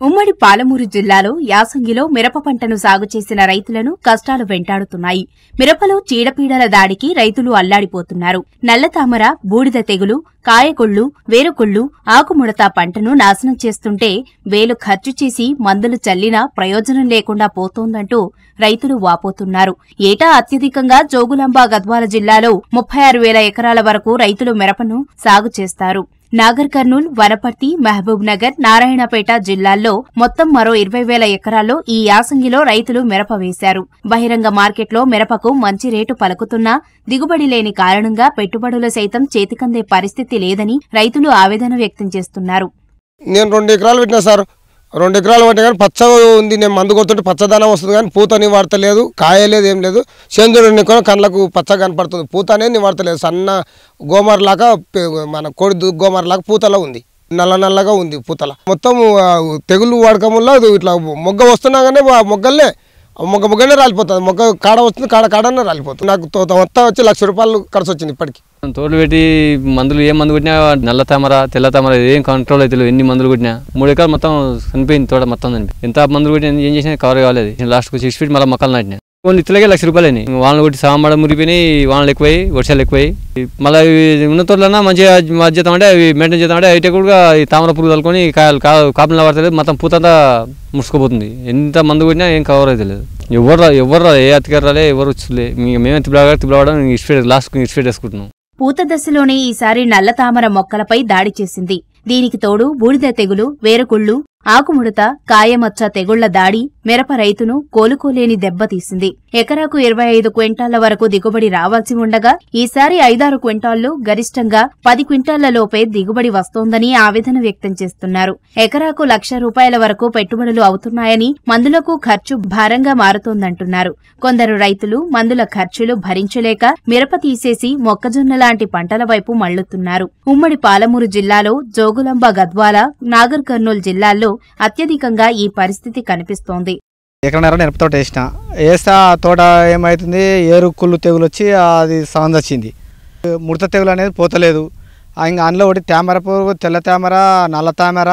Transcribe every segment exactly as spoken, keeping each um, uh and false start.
ఉమ్మడి పాలమూరు జిల్లాలో యాసంగిలో మిరప పంటను సాగు చేసిన రైతులను కష్టాలు వెంటాడుతున్నాయి. మిరపలో చీడపీడల దాడికి రైతులు అల్లాడిపోతున్నారు. నల్లతామర, బూడిద తెగులు, కాయకొళ్లు, వేరుకొళ్లు, ఆకుముడత పంటను నాశనం చేస్తుంటే వేలు ఖర్చు చేసి మందులు చల్లినా ప్రయోజనం లేకుండా పోతోందంటూ రైతులు వాపోతున్నారు. ఏటా అత్యధికంగా జోగులాంబ గద్వాల జిల్లాలో ముప్పై ఆరు వేల ఎకరాల వరకు రైతులు మిరపను సాగు చేస్తారు. నాగర్ కర్నూల్, వనపర్తి, మహబూబ్ నగర్, నారాయణపేట జిల్లాల్లో మొత్తం మరో ఇరవై వేల ఎకరాల్లో ఈ యాసంగిలో రైతులు మిరప వేశారు. బహిరంగ మార్కెట్లో మిరపకు మంచి రేటు పలుకుతున్నా దిగుబడి లేని కారణంగా పెట్టుబడులు సైతం చేతికందే పరిస్థితి లేదని రైతులు ఆవేదన వ్యక్తం చేస్తున్నారు. నేను రెండు ఎకరాలు పెట్టినా సార్, రెండు ఎకరాలు పట్టినా కానీ పచ్చ ఉంది. నేను మందు కొడుతుంటే పచ్చదనం వస్తుంది కానీ పూత నివాడతలేదు, కాయలేదు, ఏం లేదు. సేంద్రుడు కళ్ళకు పచ్చ కనపడుతుంది, పూత అనేది నివాడతలేదు. సన్న గోమర్లాగా మన కోడి గోమర్లాగా పూతలా ఉంది, నల్ల నల్లగా ఉంది పూతల. మొత్తం తెగులు వాడకం వల్ల ఇట్లా మొగ్గ వస్తున్నా కానీ మొగ్గల్నే మొగ్గ మొగ్గనే రాలిపోతుంది. మొగ్గ కాడ వస్తుంది, కాడ కాడనే రాలిపోతుంది. నాకు మొత్తం వచ్చి లక్ష రూపాయలు ఖర్చు వచ్చింది ఇప్పటికి. తోటలు పెట్టి మందులు ఏ మందు కొట్టినా నల్ల తామర, తెల్ల తామర ఏం కంట్రోల్ అయితే ఎన్ని మందులు కొట్టినా మూడు ఎకరాలు మొత్తం చనిపోయింది. తోట మొత్తం చనిపోయింది. ఎంత మందులు కొట్టినా ఏం చేసినా కవర్ కాలేదు. లాస్ట్కి సిక్స్ ఫీట్ మళ్ళీ మొక్కలు నాటినా కొన్ని ఇతలకే లక్ష రూపాయలు అయినాయి. వాళ్ళని కొట్టి సాంబడ మురిపోయి, వానలు ఎక్కువై, వర్షాలు ఎక్కువై, మళ్ళీ ఉన్న తోటలన్నా మంచిగా మధ్యతం అంటే అవి మెయింటైన్ చేద్దాం అంటే అయితే కూడా ఈ తామర పురుగు తలుకొని కాయలు కాపులు పడతలేదు. మొత్తం పూతంతా ముడుచుకుపోతుంది. ఎంత మందు కొట్టినా ఏం కవర్ అయితే లేదు. ఎవరు ఎవరు ఏ అతికారు రాలే, ఎవరు వచ్చులే. మేము తిప్పలాగా తిప్పలవడం ఇస్పేట్ లాస్ట్ ఇస్పేట్ వేసుకుంటున్నాం. పూత దశలోనే ఈసారి నల్లతామర మొక్కలపై దాడి చేసింది. దీనికి తోడు బూడిద తెగులు, వేరుకుళ్లు, ఆకుముడత, కాయమచ్చ తెగుళ్ల దాడి మిరప రైతును కోలుకోలేని దెబ్బతీసింది. ఎకరాకు ఇరవై ఐదు క్వింటాళ్ల వరకు దిగుబడి రావాల్సి ఉండగా ఈసారి ఐదారు క్వింటాళ్లు, గరిష్టంగా పది క్వింటాళ్ల లోపే దిగుబడి వస్తోందని ఆవేదన వ్యక్తం చేస్తున్నారు. ఎకరాకు లక్ష రూపాయల వరకు పెట్టుబడులు అవుతున్నాయని, మందులకు ఖర్చు భారంగా మారుతోందంటున్నారు. కొందరు రైతులు మందుల ఖర్చులు భరించలేక మిరప తీసేసి మొక్కజొన్న లాంటి పంటల వైపు మళ్లుతున్నారు. ఉమ్మడి పాలమూరు జిల్లాలో జోగులాంబ గద్వాల, నాగర్ కర్నూల్ జిల్లాల్లో అత్యధికంగా ఈ పరిస్థితి కనిపిస్తోంది. ఎకరన్నర మిరప తోట వేసిన వేస్తే ఆ తోట ఏమవుతుంది, ఏరుకుళ్ళు తెగులు వచ్చి అది సౌండ్ వచ్చింది. ముడత తెగులు అనేది పోతలేదు. ఇంకా అందులో ఒకటి తామర పురుగు, తెల్ల తామర, నల్ల తామర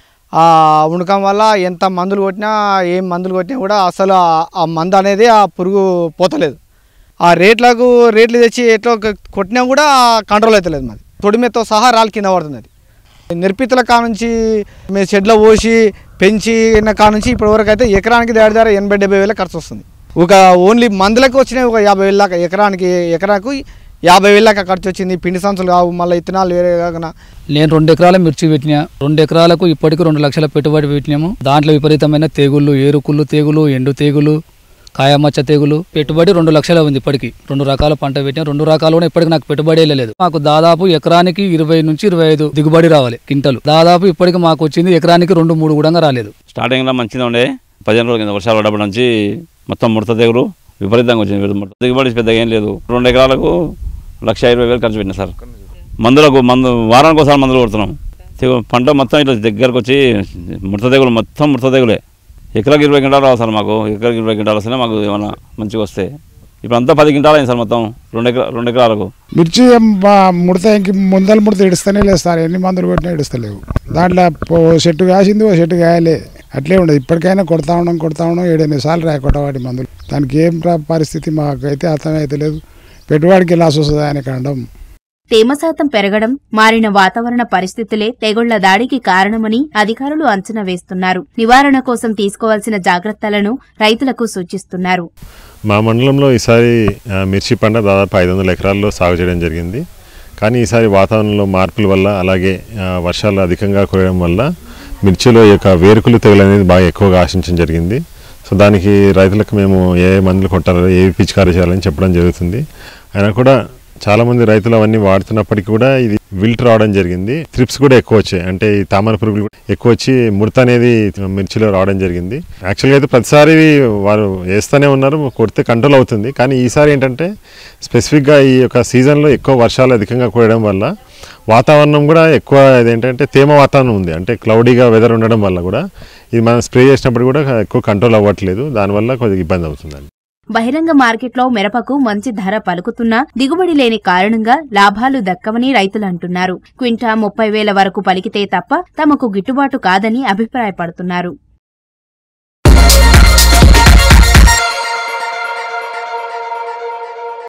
ఉండకం వల్ల ఎంత మందులు కొట్టినా, ఏం మందులు కొట్టినా కూడా అసలు ఆ మందు అనేది ఆ పురుగు పోతలేదు. ఆ రేట్లకు రేట్లు తెచ్చి ఎట్లా కొట్టినా కూడా కంట్రోల్ అవుతలేదు. మాది తొడిమెతో సహా రాళ్ళు కింద పడుతుంది. అది నిర్పితుల కానుంచి మేము షెడ్లో పోసి పెంచిన కానుంచి ఇప్పటి వరకు అయితే ఎకరానికి దాడి దారి ఎనభై డెబ్బై వేల ఖర్చు వస్తుంది. ఒక ఓన్లీ మందులకు వచ్చినాయి ఒక యాభై వేల దాకా, ఎకరానికి ఎకరాకు యాభై వేల దాకా ఖర్చు వచ్చింది. పిండి సంచులు కావు, మళ్ళీ ఇత్తనాలు వేరే కాకుండా. నేను రెండు ఎకరాల మిర్చి పెట్టినా, రెండు ఎకరాలకు ఇప్పటికి రెండు లక్షల పెట్టుబడి పెట్టినాము. దాంట్లో విపరీతమైన తెగుళ్ళు, ఏరుకుళ్ళు తెగులు, ఎండు తెగులు, కాయమచ్చ తెగులు, పెట్టుబడి రెండు లక్షల ఉంది. ఇప్పటికి రెండు రకాల పంట పెట్టినా, రెండు రకాలు కూడా ఇప్పటికి నాకు పెట్టుబడి వెళ్ళలేదు. మాకు దాదాపు ఎకరానికి ఇరవై నుంచి ఇరవై ఐదు దిగుబడి రావాలి కింటలు. దాదాపు ఇప్పటికి మాకు వచ్చింది ఎకరానికి రెండు మూడు కూడా రాలేదు. స్టార్టింగ్ లో మంచిగా ఉండే, పదిహేను రోజుల కింద వర్షాలు పడడం నుంచి మొత్తం ముడత తెగులు విపరీతంగా వచ్చింది. దిగుబడి పెద్దగా ఏం లేదు. రెండు ఎకరాలకు లక్ష ఇరవై వేలు ఖర్చు పెట్టినా సార్. మందులకు మందు వారానికి ఒకసారి మందులు కొడుతున్నాం. పంట మొత్తం ఇట్లా దగ్గరకు వచ్చి ముడత తెగులు, మొత్తం ముడత తెగులే. ఎకరాకి ఇరవై క్వింటాలు రావు సార్ మాకు. ఎకరాకి ఇరవై క్వింటాలు వస్తేనే మాకు ఏమన్నా మంచిగా వస్తే. ఇప్పుడు అంతా పది క్వింటాలు అయింది సార్ మొత్తం రెండు ఎకరా రెండు ఎకరాలకు. మిర్చి ముడత ఇంక ముందల ముడత ఇడుస్తూనే లేదు సార్. ఎన్ని మందులు కొట్టినా ఇడుస్తలేవు. దాంట్లో ఓ చెట్టు కాసింది, ఓ చెట్టు కాయలే. అట్లే ఉండదు. ఇప్పటికైనా కొడతా ఉన్నాం కొడతా ఉన్నాం ఏడెనిమిది సార్లు రాయకొట్ట వాటి మందులు. దానికి ఏం పరిస్థితి మాకైతే అర్థమైతే లేదు. పెట్టుబడికి లాస్ వస్తుంది ఆయన కాండం. తేమ శాతం పెరగడం, మారిన వాతావరణ పరిస్థితులే తెగుళ్ల దాడికి కారణమని అధికారులు అంచనా వేస్తున్నారు. నివారణ కోసం తీసుకోవాల్సిన జాగ్రత్తలను రైతులకు సూచిస్తున్నారు. మా మండలంలో ఈసారి మిర్చి పంట దాదాపు ఐదు వందల ఎకరాల్లో సాగు చేయడం జరిగింది. కానీ ఈసారి వాతావరణంలో మార్పుల వల్ల, అలాగే వర్షాలు అధికంగా కురవడం వల్ల మిర్చిలో యొక్క వేరుకులు తెగులు అనేది బాగా ఎక్కువగా ఆశించడం జరిగింది. సో దానికి రైతులకు మేము ఏ మందులు కొట్టాలో, ఏ పిచికారీ చేయాలని చెప్పడం జరుగుతుంది. అయినా కూడా చాలామంది రైతులు అవన్నీ వాడుతున్నప్పటికీ కూడా ఇది విల్ట్ రావడం జరిగింది. త్రిప్స్ కూడా ఎక్కువ వచ్చాయి. అంటే ఈ తామర పురుగులు ఎక్కువ వచ్చి ముడత అనేది మిర్చిలో రావడం జరిగింది. యాక్చువల్గా అయితే ప్రతిసారి వారు వేస్తూనే ఉన్నారు, కొడితే కంట్రోల్ అవుతుంది. కానీ ఈసారి ఏంటంటే స్పెసిఫిక్గా ఈ యొక్క సీజన్లో ఎక్కువ వర్షాలు అధికంగా కురవడం వల్ల వాతావరణం కూడా ఎక్కువ ఇదేంటంటే తేమ వాతావరణం ఉంది. అంటే క్లౌడీగా వెదర్ ఉండడం వల్ల కూడా ఇది మనం స్ప్రే చేసినప్పుడు కూడా ఎక్కువ కంట్రోల్ అవ్వట్లేదు. దానివల్ల కొద్దిగా ఇబ్బంది అవుతుందండి. బహిరంగ మార్కెట్లో మిరపకు మంచి ధర పలుకుతున్నా దిగుబడి లేని కారణంగా లాభాలు దక్కవని రైతులు అంటున్నారు. క్వింటా ముప్పై వేల వరకు పలికితే తప్ప తమకు గిట్టుబాటు కాదని అభిప్రాయపడుతున్నారు.